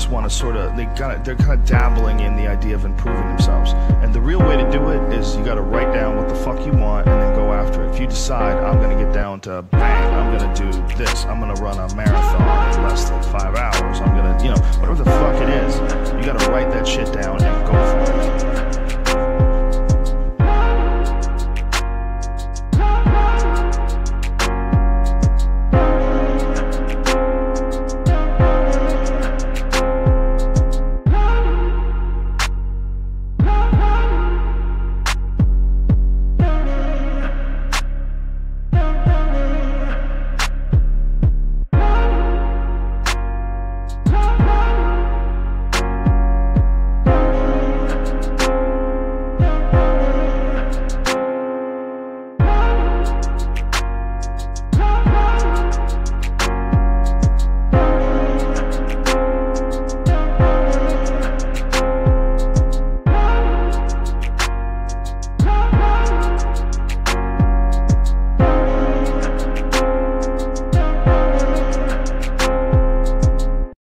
just want to sort of, they're kind of dabbling in the idea of improving themselves. And the real way to do it is you got to write down what the fuck you want and then go after it. If you decide, I'm going to get down to bang, I'm going to do this, I'm going to run a marathon in less than 5 hours, I'm going to, you know, whatever the fuck it is, you got to write that shit down and go for it.